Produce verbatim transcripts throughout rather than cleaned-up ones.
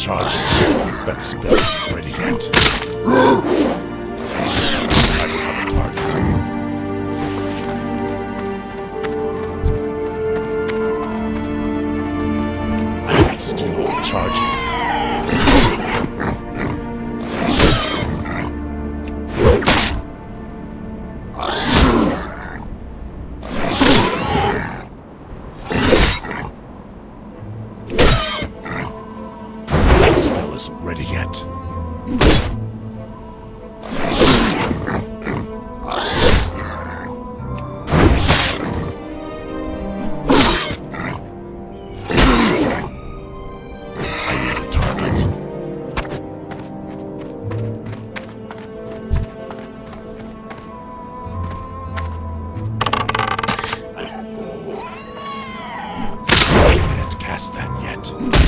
recharging. That spell isn't ready yet. I don't have a target. It's still recharging. That spell isn't ready yet. That yet.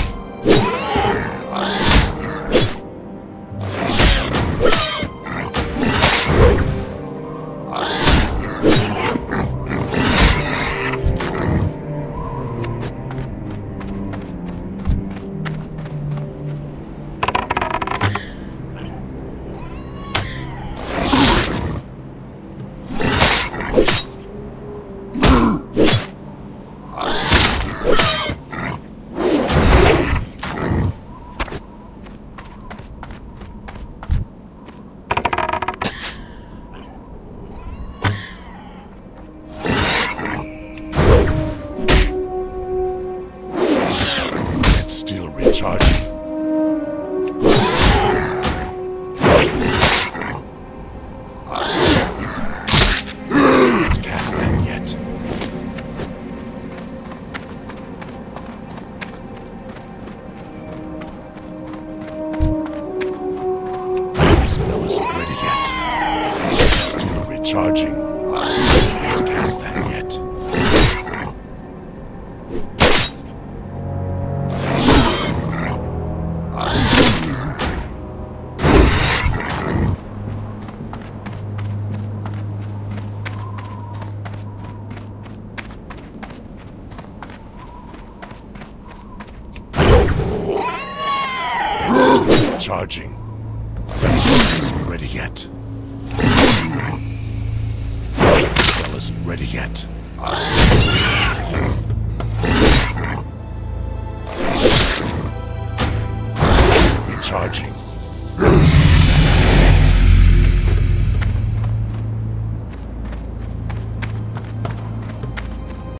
Recharging. Can't cast that yet. That spell isn't ready yet. Still recharging. Can't cast that yet. Charging. That spell isn't ready yet. That spell isn't ready yet.